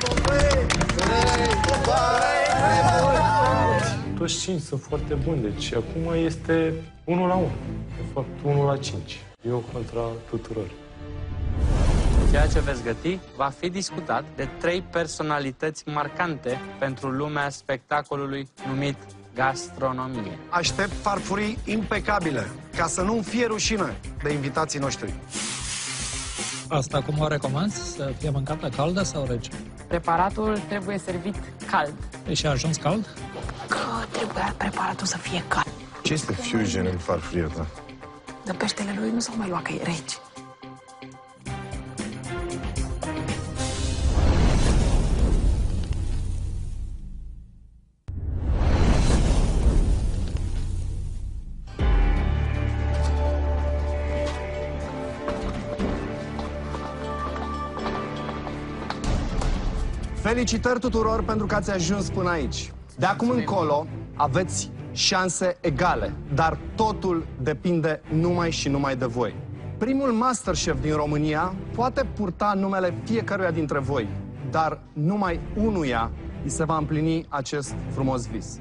Toți cinci sunt foarte buni, deci acum este unu la unu. De fapt, unu la cinci. Eu contra tuturor. Ceea ce veți găti va fi discutat de trei personalități marcante pentru lumea spectacolului numit gastronomie. Aștept farfurii impecabile, ca să nu-mi fie rușine de invitații noștri. Asta cum o recomanzi? Să fie mâncată caldă sau rece? Preparatul trebuie servit cald. Și a ajuns cald? Că trebuia preparatul să fie cald. Ce este fusion în farfuria ta? De peștele lui nu s-au mai luat că e rece. Felicitări tuturor pentru că ați ajuns până aici. De acum încolo aveți șanse egale, dar totul depinde numai și numai de voi. Primul Masterchef din România poate purta numele fiecăruia dintre voi, dar numai unuia îi se va împlini acest frumos vis.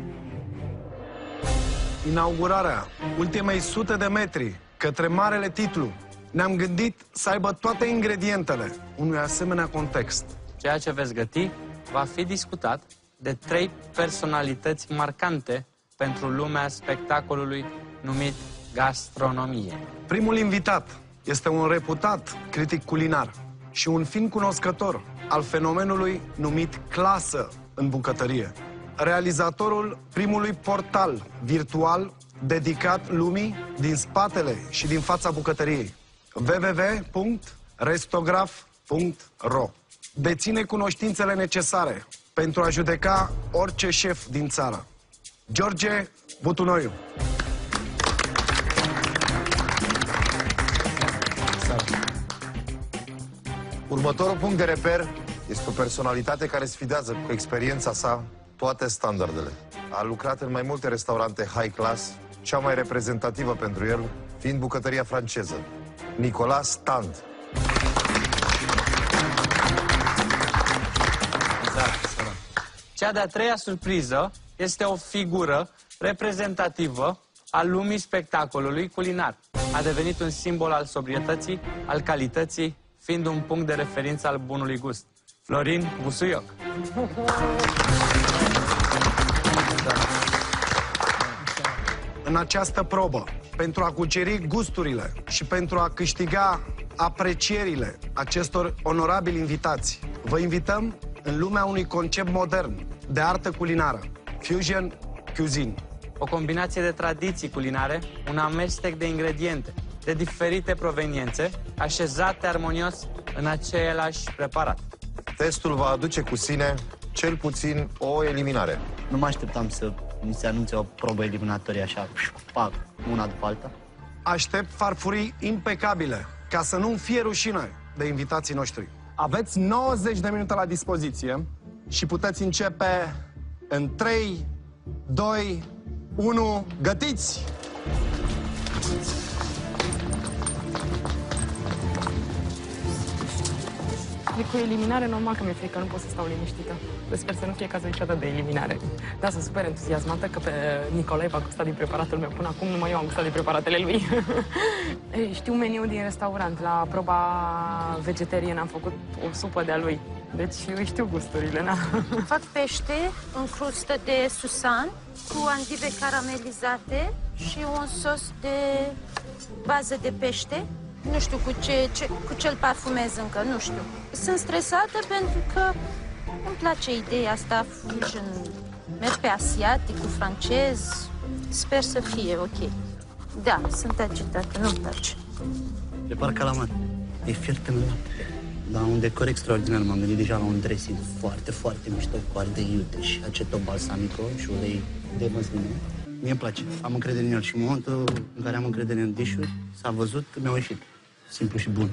Inaugurarea ultimei sute de metri către marele titlu. Ne-am gândit să aibă toate ingredientele unui asemenea context. Ceea ce veți găti va fi discutat de trei personalități marcante pentru lumea spectacolului numit gastronomie. Primul invitat este un reputat critic culinar și un fin cunoscător al fenomenului numit clasă în bucătărie. Realizatorul primului portal virtual dedicat lumii din spatele și din fața bucătăriei. w w w punct restograf punct ro Deține cunoștințele necesare pentru a judeca orice șef din țară. George Butunoiu. Următorul punct de reper este o personalitate care sfidează cu experiența sa toate standardele. A lucrat în mai multe restaurante high class, cea mai reprezentativă pentru el fiind bucătăria franceză. Nicolas Tand. Cea de-a treia surpriză este o figură reprezentativă a lumii spectacolului culinar. A devenit un simbol al sobrietății, al calității, fiind un punct de referință al bunului gust. Florin Busuioc. În această probă, pentru a cuceri gusturile și pentru a câștiga aprecierile acestor onorabili invitați, vă invităm în lumea unui concept modern de artă culinară, Fusion Cuisine. O combinație de tradiții culinare, un amestec de ingrediente de diferite proveniențe, așezate armonios în același preparat. Testul va aduce cu sine cel puțin o eliminare. Nu mă așteptam să ni se anunțe o probă eliminatorie așa, pac, una după alta. Aștept farfurii impecabile, ca să nu-mi fie rușine de invitații noștri. Aveți nouăzeci de minute la dispoziție și puteți începe în trei, doi, unu, gătiți! De cu eliminare, normal că mi-e frică, nu pot să stau liniștită. Sper să nu fie cazul niciodată de eliminare. Dar sunt super entuziasmată că pe Nicolae va gusta din preparatul meu. Până acum numai eu am gustat din preparatele lui. Ei, știu meniul din restaurant. La proba vegetariană am făcut o supă de-a lui. Deci eu știu gusturile, na. Fac pește în crustă de susan cu andive caramelizate și un sos de bază de pește. Nu știu cu ce, ce, cu ce-l parfumez încă, nu știu. Sunt stresată pentru că îmi place ideea asta, fusion. Merg pe asiatic, cu francez. Sper să fie ok. Da, sunt agitată, nu-mi place. Prepar calamar. E fiert în lapte. Da, un decor extraordinar. M-am gândit deja la un dressing foarte, foarte mișto, cu ardei iute și aceto balsamico și ulei de măsline. Mie îmi place, am încredere în el și în momentul în care am încredere în dish-uri, s-a văzut, mi-au ieșit. Simplu și bun.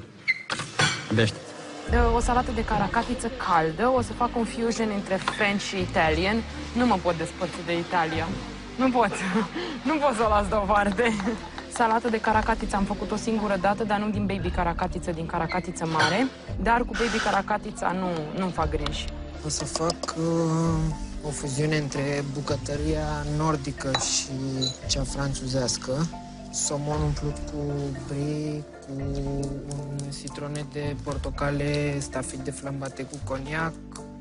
Abia aștept. O salată de caracatiță caldă, o să fac un fusion între French și Italian. Nu mă pot despărți de Italia. Nu pot. Nu pot să o las deoparte. Salată de caracatiță am făcut o singură dată, dar nu din baby caracatiță, din caracatiță mare. Dar cu baby caracatița nu, nu fac greși. O să fac uh, o fuziune între bucătăria nordică și cea franțuzească. Somon umplut cu brie, cu un citronet de portocale stafit de flambate cu coniac,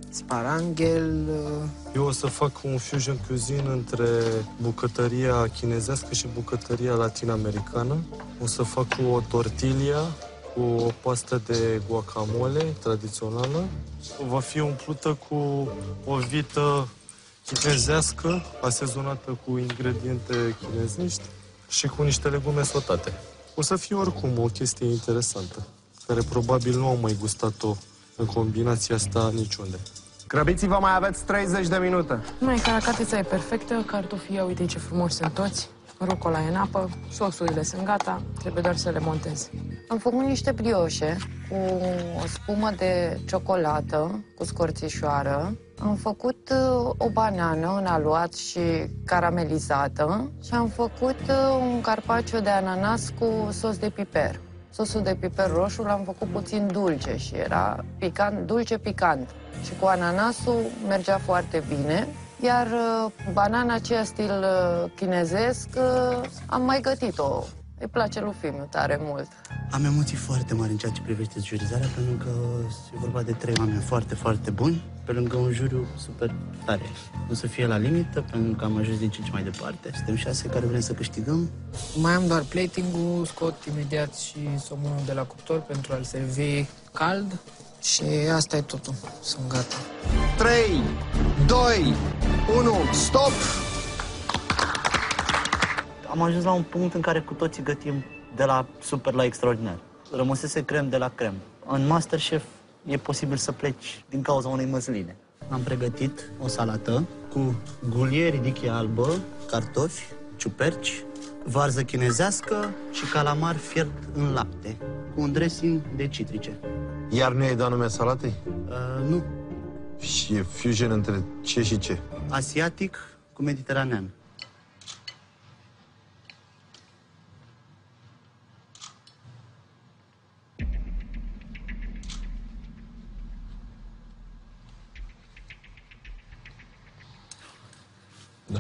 sparanghel. Eu o să fac un fusion cuisine între bucătăria chinezească și bucătăria latino-americană. O să fac o tortilla cu o pastă de guacamole tradițională. Va fi umplută cu o vită chinezească, asezonată cu ingrediente chinezești și cu niște legume sotate. O să fie oricum o chestie interesantă, care probabil nu am mai gustat-o în combinația asta niciunde. Grăbiți-vă, mai aveți treizeci de minute. Mai caracatița e perfectă, cartofii, uite ce frumos sunt toți. Rucola e în apă, sosurile sunt gata, trebuie doar să le montez. Am făcut niște brioșe cu o spumă de ciocolată, cu scorțișoară. Am făcut uh, o banană în aluat și caramelizată și am făcut uh, un carpaccio de ananas cu sos de piper. Sosul de piper roșu l-am făcut puțin dulce și era picant, dulce-picant. Și cu ananasul mergea foarte bine. Iar uh, banana aceea stil uh, chinezesc uh, am mai gătit-o. Îi place lui Fimiu tare mult. Am emoții foarte mari în ceea ce privește jurizarea, pentru că e vorba de trei oameni foarte, foarte buni, pe lângă un juriu super tare. O să fie la limită, pentru că am ajuns din ce mai departe. Suntem șase care vrem să câștigăm. Mai am doar plating-ul, scot imediat și somonul de la cuptor pentru a-l servi cald. Și asta e totul. Sunt gata. trei, doi, unu, stop! Am ajuns la un punct în care cu toții gătim de la super la extraordinar. Rămăsese crem de la crem. În MasterChef e posibil să pleci din cauza unei măsline. Am pregătit o salată cu gulieri dichie albă, cartofi, ciuperci, varză chinezească și calamar fiert în lapte, cu un dressing de citrice. Iar nu i-ai dat nume salatei? Uh, nu. Și e fusion între ce și ce? Asiatic cu mediteranean. Da.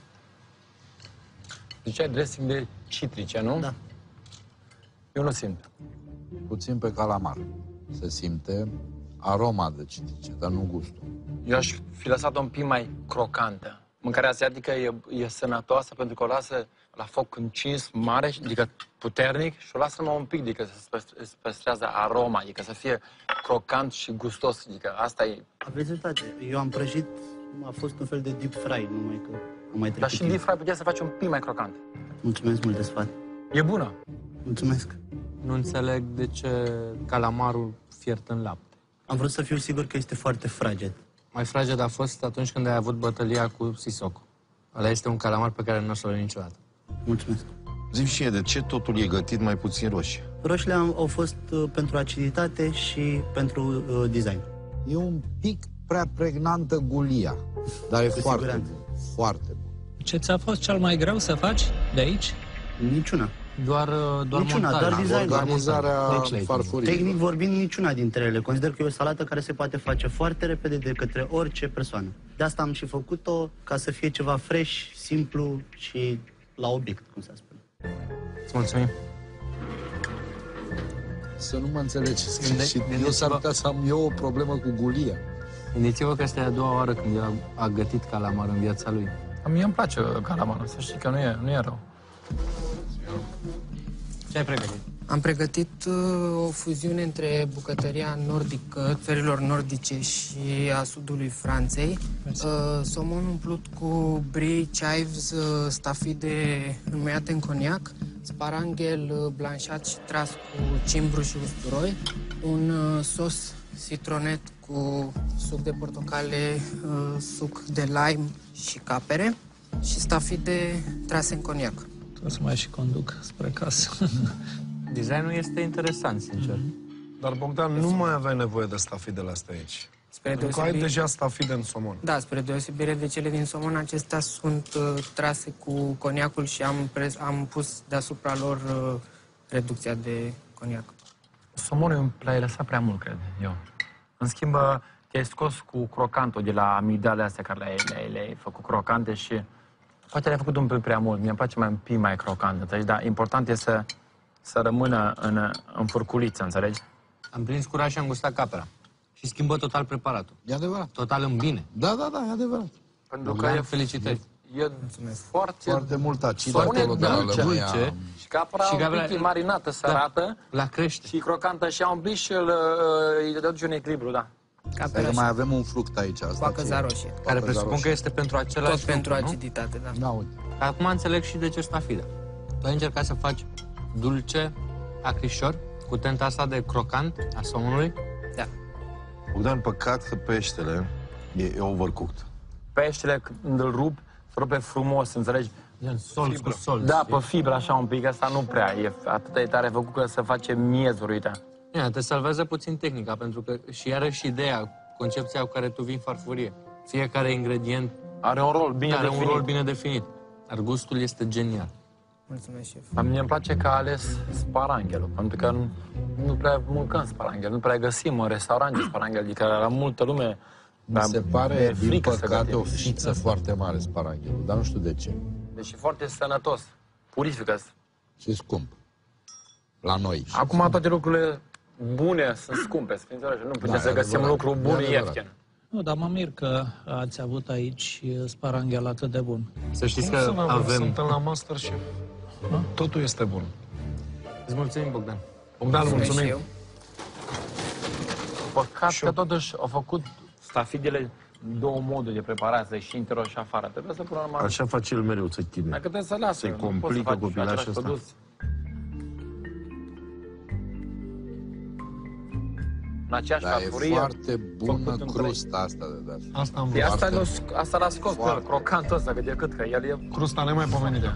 Ziceai dressing de citrice, nu? Da. Eu nu simt. Puțin pe calamar. Se simte aroma de citrice, dar nu gustul. Eu aș fi lăsat-o un pic mai crocantă. Mâncarea asiatică e, e sănătoasă pentru că o lasă la foc încins mare, adică puternic, și o lasă numai un pic, adică să se păstrează aroma, adică să fie crocant și gustos, adică asta e... Aveți dreptate. Eu am prăjit, a fost un fel de deep fry, numai că am mai trecut. Dar și deep fry putea să faci un pic mai crocant. Mulțumesc mult de sfat. E bună. Mulțumesc. Nu înțeleg de ce calamarul fiert în lapte. Am vrut să fiu sigur că este foarte fraged. Mai fraged a fost atunci când ai avut bătălia cu Sissoko. Ăla este un calamar pe care nu o să-l iau niciodată. Mulțumesc. Zi-mi și de ce totul e gătit mai puțin roșie? Roșiile au fost uh, pentru aciditate și pentru uh, design. E un pic prea pregnantă gulia, dar e Cu foarte siguranță. bun. Foarte bun. Ce ți-a fost cel mai greu să faci de aici? Niciuna. Doar, doar Niciuna, montare. doar design. Organizarea Deci, farfuriei. tehnic vorbind, niciuna dintre ele. Consider că e o salată care se poate face foarte repede de către orice persoană. De asta am și făcut-o, ca să fie ceva fresh, simplu și la obiect, cum se spune. Îți mulțumim. Să nu mă înțelegeți. Gânde- Și eu gândiți-vă- s-ar putea să am eu o problemă cu gulia. Gândiți-vă că asta e a doua oară când el a gătit calamar în viața lui. Mie îmi place calamarul, să știi că nu e, nu e rău. Ce ai pregătit? Am pregătit uh, o fuziune între bucătăria nordică, țărilor nordice și a sudului Franței. Uh, somon umplut cu brie, chives, uh, stafide înmuiate în coniac, sparanghel uh, blanșat și tras cu cimbru și usturoi, un uh, sos citronet cu suc de portocale, uh, suc de lime și capere și stafide trase în coniac. Trebuie să mai și conduc spre casă. Designul este interesant, sincer. Dar, Bogdan, nu mai aveai nevoie de stafidele astea aici. Spre Pentru că ai deosebire- deja stafide în somon. Da, spre deosebire de cele din somon, acestea sunt uh, trase cu coniacul și am, pres, am pus deasupra lor uh, reducția de coniac. Somonul l-ai lăsat prea mult, cred eu. În schimb, te-ai scos cu crocantul de la amigdale astea care le-ai, le-ai, le-ai făcut crocante și poate le-ai făcut un pic prea mult. Mie-mi place mai un pic mai crocant, înțelegi? Dar important e să, să rămână în, în furculiță, înțelegi? Am prins curaj și am gustat capera. Și schimbă total preparatul. E adevărat. Total în bine. Da, da, da, e adevărat. Pentru că Bogdan, e, felicitări. e foarte... Foarte mult acid Spune acolo de la dulce. lămâia. Dulce. Și capra Și un capra- pic marinată, sărată. La crește. Și crocantă și a un pic și îl, îi aduce un echilibru, da. Stai că mai avem un fruct aici. Asta Coacăza ție. roșie. Care Coacăza presupun roșie. că este pentru același Tot pentru lucru, nu? aciditate, da. Da, uite. Acum înțeleg și de ce stafida. Tu ai încercat să faci dulce, acrișor, cu tenta asta de crocant a somonului? Da. Bogdan, păcat că peștele e, e overcooked. Peștele, când îl rup, se rupe frumos, înțelegi? Gen solț cu solț. Da, știi? pe fibră așa un pic, asta nu prea. E atât de tare făcut că să face miezuri, uite. Ia, te salvează puțin tehnica, pentru că și iarăși ideea, concepția cu care tu vii în farfurie. Fiecare ingredient Are un rol bine are definit. un rol bine definit. Dar gustul este genial. Mulțumesc, șef. Dar mie îmi place că a ales sparanghelul, pentru că nu, nu prea mâncăm sparanghel, nu prea găsim în restaurante sparanghel, adică la multă lume... Mi se pare, din frică să păcate, gătim. o fiță foarte mare sparanghelul, dar nu știu de ce. Deci e foarte sănătos, purifică. Și e scump. La noi. Acum toate lucrurile bune sunt scumpe, să fii înțeles, nu putem Da, să e găsim adevărat. lucru E bun adevărat. ieftin. Nu, dar mă mir că ați avut aici sparanghel atât de bun. Să știți Nu că să avem, avem... Suntem la Masterchef. Totul este bun. Îți mulțumim, Bogdan. Bogdan, mulțumim. Și eu. Păcat că totuși au făcut stafidele două moduri de preparare, și interior și afară. Trebuie să pună numai... Așa face el mereu, să chine. Dacă trebuie să lasă. Se nu poți să complică faci copilașul același ăsta. produs. În aceeași Dar e farfurie. foarte bună făcut în crusta asta de deasupra. Asta am E vrut. asta, Foarte- l-a- asta l-a scos pe el, crocantul ăsta, că de cât că el e... Crusta nemaipomenită.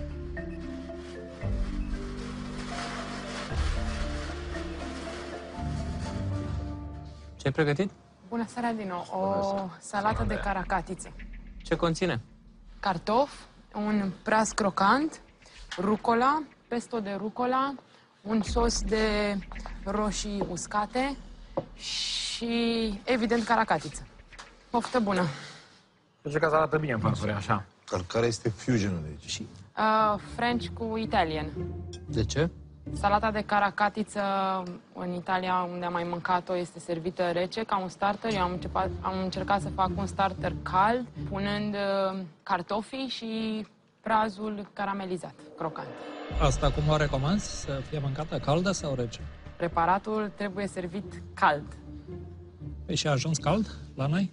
Ce ai pregătit? Bună seara din nou. O salată de caracatițe. Ce conține? Cartofi, un praz crocant, rucola, pesto de rucola, un sos de roșii uscate și, evident, caracatiță. Poftă bună! Deci că arată bine în farfurie, așa. Care este fusionul de aici? Uh, French cu Italian. De ce? Salata de caracatiță în Italia, unde am mai mâncat-o, este servită rece, ca un starter. Eu am încercat, am încercat să fac un starter cald, punând uh, cartofii și prazul caramelizat, crocant. Asta cum o recomanzi? Să fie mâncată caldă sau rece? Preparatul trebuie servit cald. Păi și a ajuns cald la noi?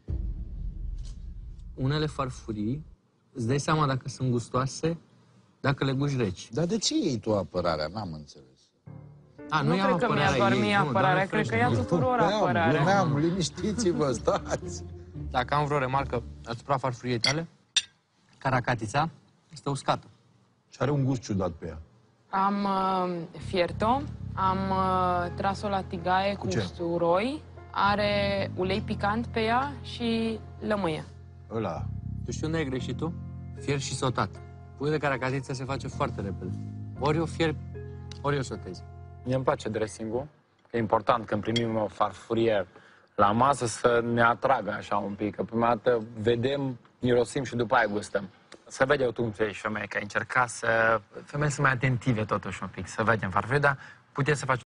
Unele farfurii, îți dai seama dacă sunt gustoase, dacă le guși reci. Dar de ce iei tu apărarea? N-am înțeles. A, Nu ia cred că mi-a apărarea doar ei, mie nu, apărarea, doamne cred că ferește, ia nu. tuturor Glumeam, apărarea. glumeam, liniștiți-vă, stați. Dacă am vreo remarcă asupra farfuriei tale, caracatița este uscată. Și are un gust ciudat pe ea. Am uh, fiert-o, am uh, tras-o la tigaie cu, ce? usturoi, are ulei picant pe ea și lămâie. Ăla. Tu știi unde ai greșit tu? fier și sotat. Pui de caracatiță se face foarte repede. Ori o fierbi, ori o sotezi. Mie îmi place dressing-ul. E important când primim o farfurie la masă să ne atragă așa un pic. Că prima dată vedem, mirosim și după aia gustăm. Să vedem tu cum tu ești femeie, că ai încercat să... Femeile sunt mai atentive totuși un pic, să vedem farfurie, dar puteți să faci